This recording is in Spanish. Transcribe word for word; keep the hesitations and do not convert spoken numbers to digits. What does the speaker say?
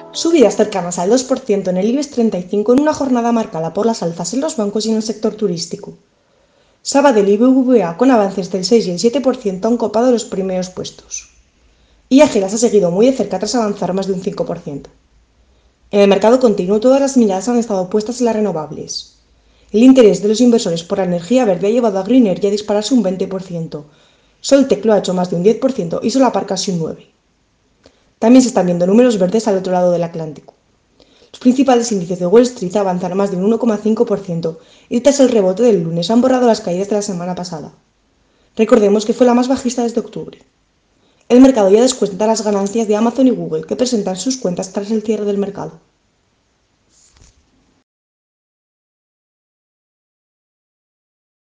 Subidas cercanas al dos por ciento en el IBEX treinta y cinco en una jornada marcada por las alzas en los bancos y en el sector turístico. Sabadell y B B V A con avances del seis y el siete por ciento han copado los primeros puestos. I A G las ha seguido muy de cerca tras avanzar más de un cinco por ciento. En el mercado continuo todas las miradas han estado puestas en las renovables. El interés de los inversores por la energía verde ha llevado a Green Energy a dispararse un veinte por ciento. Soltec lo ha hecho más de un diez por ciento y Solapar casi un nueve por ciento. También se están viendo números verdes al otro lado del Atlántico. Los principales índices de Wall Street avanzan más de un uno coma cinco por ciento y tras el rebote del lunes han borrado las caídas de la semana pasada. Recordemos que fue la más bajista desde octubre. El mercado ya descuenta las ganancias de Amazon y Google, que presentan sus cuentas tras el cierre del mercado.